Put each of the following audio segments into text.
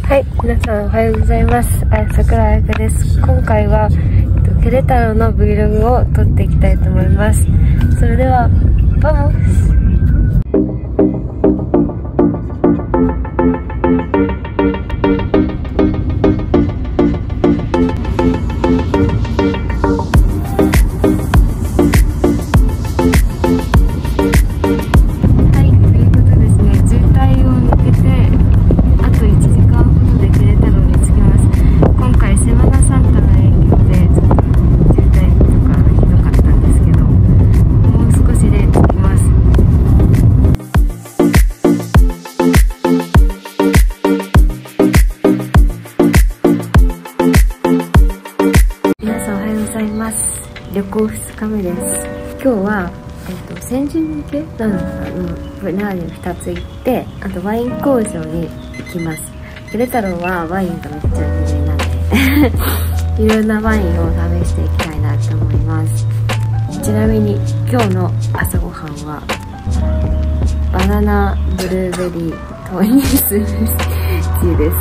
はい、皆さんおはようございます。桜彩香です。今回は、ケレタロの Vlog を撮っていきたいと思います。それでは、バモス！旅行2日目です。今日は、先住向けなのナーに2つ行って、あとワイン工場に行きます。ケレタロはワインがめっちゃ有名なんでいろんなワインを試していきたいなと思います。ちなみに今日の朝ごはんはバナナブルーベリー豆乳スムージーです。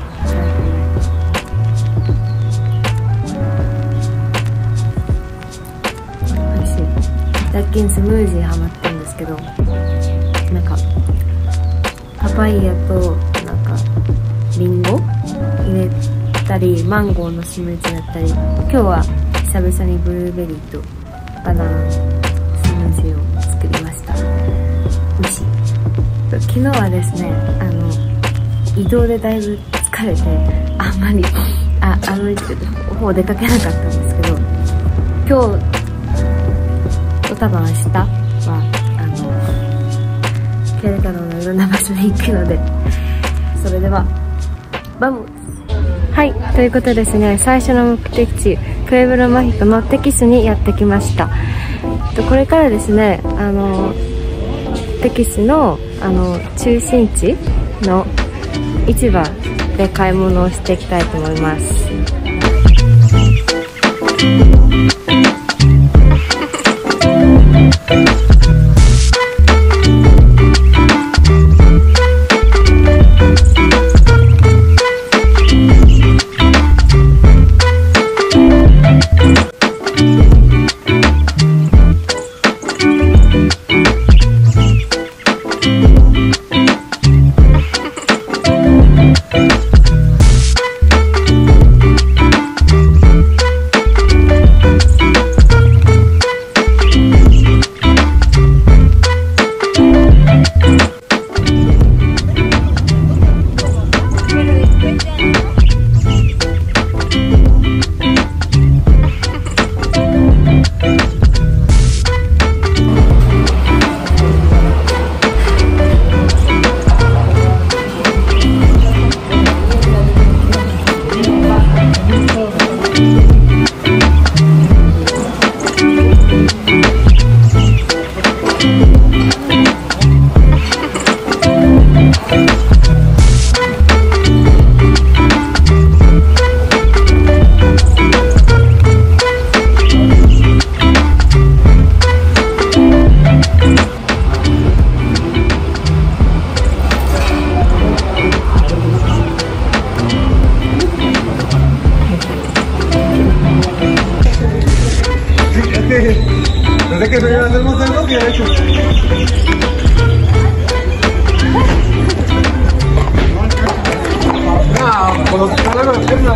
最近スムージーハマってるんですけど、なんかパパイヤとなんかリンゴ入れたり、マンゴーのスムージーだったり、今日は久々にブルーベリーとバナナのスムージーを作りました。美味しい。昨日はですね、移動でだいぶ疲れてあんまり歩いてほぼ出かけなかったんですけど、今日多分明日はケレタロのいろんな場所に行くので、それではバモス！はい、ということですね、最初の目的地プエブロマヒコのテキスにやってきました。これからですね、テキスの中心地の市場で買い物をしていきたいと思います。 Desde que se hacemos algo que ha hecho. No, con los palabras de pierna.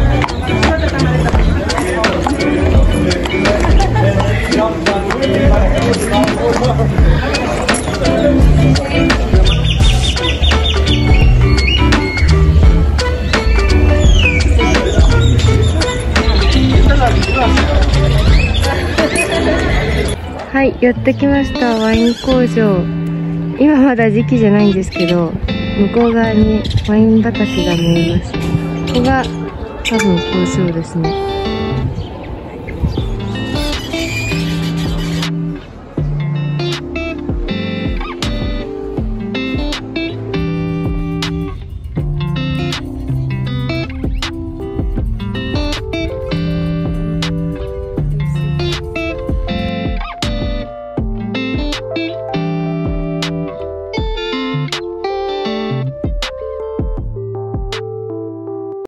はい、やってきました。ワイン工場。今まだ時期じゃないんですけど、向こう側にワイン畑が見えます。ここが多分工場ですね。